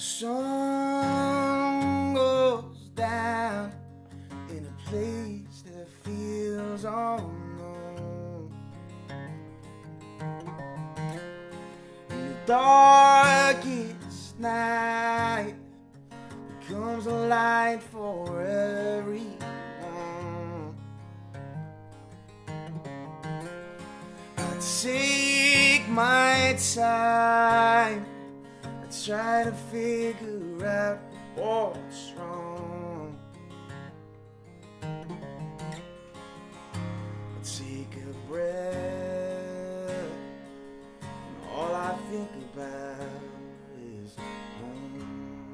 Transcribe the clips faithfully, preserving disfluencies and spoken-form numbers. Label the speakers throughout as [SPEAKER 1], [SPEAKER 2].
[SPEAKER 1] sun goes down in a place that feels unknown. In the darkest night becomes a light for everyone. I take my time, I try to figure out what's wrong. I take a breath, and all I think about is home.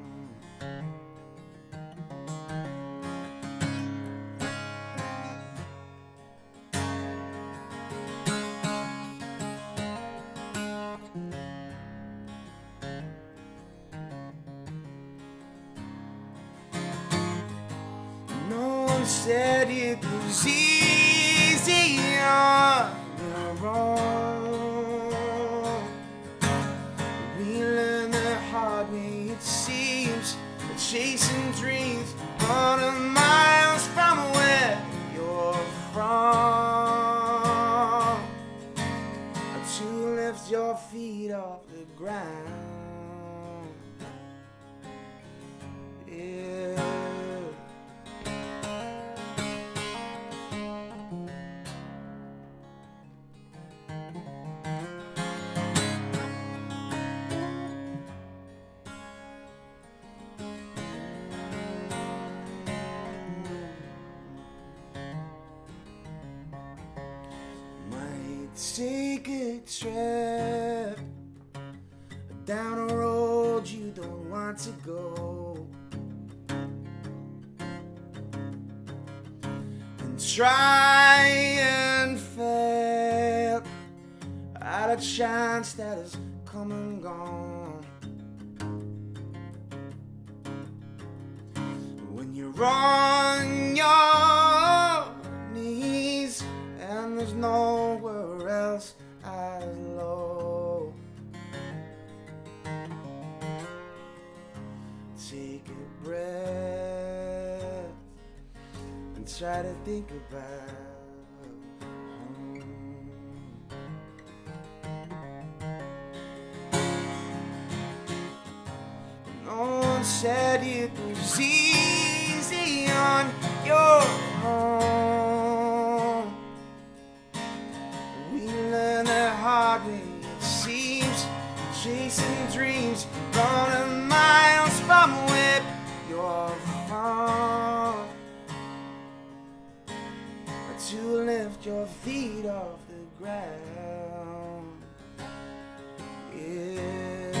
[SPEAKER 1] Said it was easy on your own. We learn the hard way, it seems. We're chasing dreams hundred miles from where you're from. To lift your feet off the ground. Yeah. Take a trip down a road you don't want to go, and try and fail at a chance that has come and gone. When you're on your knees and there's nowhere else as low, take a breath and try to think about home. No one said it was easy on your home. We learn the hard way, it seems. Chasing dreams, running miles from where you're from. To lift your feet off the ground. Yeah.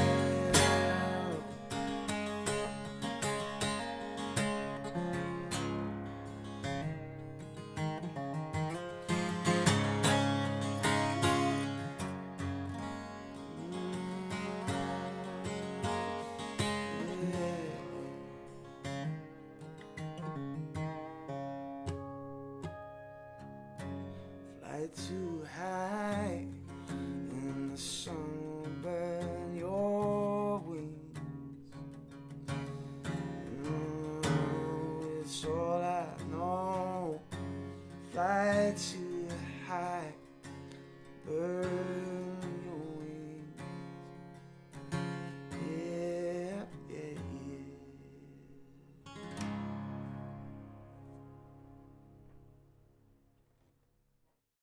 [SPEAKER 1] Too high in the sun will burn your wings. Oh, it's all I know. Fly too